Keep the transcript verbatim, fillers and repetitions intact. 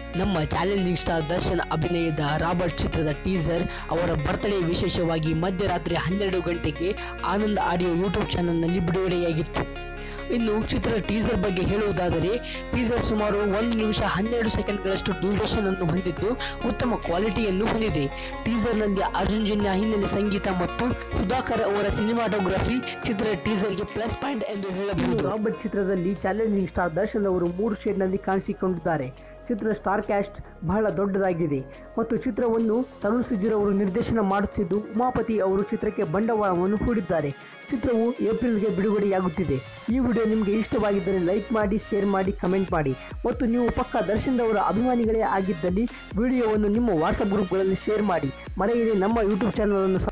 ನಮ್ಮ challenging star Darshan ಅಭಿನಯದ Robert ಚಿತ್ರದ ಟೀಸರ್ ಅವರ ಬರ್ತ್ಡೇ ವಿಶೇಷವಾಗಿ ಮಧ್ಯರಾತ್ರಿ ಹನ್ನೆರಡು ಗಂಟೆಗೆ ಆನಂದ್ ಆಡಿಯೋ ಯೂಟ್ಯೂಬ್ ಚಾನೆಲ್ನಲ್ಲಿ ಬಿಡುಗಡೆಯಾಗಿತ್ತು. ಇನ್ನು ಚಿತ್ರದ ಟೀಸರ್ ಬಗ್ಗೆ ಹೇಳುವುದಾದರೆ, ಟೀಸರ್ ಸುಮಾರು ಒಂದು ನಿಮಿಷ ಹನ್ನೆರಡು ಸೆಕೆಂಡ್ಗಳಷ್ಟು ಡ್ಯೂರೇಷನ್ ಅನ್ನು ಹೊಂದಿದ್ದು ಉತ್ತಮ ಕ್ವಾಲಿಟಿಯನ್ನು ಹೊಂದಿದೆ. ಟೀಸರ್ನಲ್ಲಿ ಅರ್ಜುನ್ ಜನ್ಯ ಹಿನ್ನೆಲೆ ಸಂಗೀತ ಮತ್ತು ಸುಧಾಕರ್ ಅವರ ಸಿನಿಮಾಟೋಗ್ರಫಿ ಚಿತ್ರದ ಟೀಸರ್ಗೆ ಪ್ಲಸ್ ಪಾಯಿಂಟ್ ಎಂದು ಹೇಳಬಹುದು. ರಾಬರ್ಟ್ ಚಿತ್ರದಲ್ಲಿ ಚಾಲೆಂಜಿಂಗ್ ಸ್ಟಾರ್ ದರ್ಶನ್ ಅವರು ಮೂರು ಶೇಡ್ನಲ್ಲಿ ಕಾಣಿಸಿಕೊಂಡಿದ್ದಾರೆ. ಚಿತ್ರದ ಸ್ಟಾರ್ ಕ್ಯಾಸ್ಟ್ ಬಹಳ ದೊಡ್ಡದಾಗಿದೆ ಮತ್ತು ಚಿತ್ರವನ್ನು ತರುಣ್ ಸುಧೀರ್ ಅವರು ನಿರ್ದೇಶನ ಮಾಡುತ್ತಿದ್ದು, ಉಮಾಪತಿ ಅವರು ಚಿತ್ರಕ್ಕೆ ಬಂಡವಾಳವನ್ನು ಹೂಡಿದ್ದಾರೆ. ಚಿತ್ರವು ಏಪ್ರಿಲ್ಗೆ ಬಿಡುಗಡೆಯಾಗುತ್ತಿದೆ. ಈ ವಿಡಿಯೋ ನಿಮಗೆ ಇಷ್ಟವಾಗಿದ್ದರೆ ಲೈಕ್ ಮಾಡಿ, ಶೇರ್ ಮಾಡಿ, ಕಮೆಂಟ್ ಮಾಡಿ ಮತ್ತು ನೀವು ಪಕ್ಕಾ ದರ್ಶನ್ ಅವರ ಅಭಿಮಾನಿಗಳೇ ಆಗಿದ್ದಲ್ಲಿ ವಿಡಿಯೋವನ್ನು ನಿಮ್ಮ ವಾಟ್ಸಪ್ ಗ್ರೂಪ್ಗಳಲ್ಲಿ ಶೇರ್ ಮಾಡಿ. ಮರೆಯದೆ ನಮ್ಮ ಯೂಟ್ಯೂಬ್ ಚಾನಲನ್ನು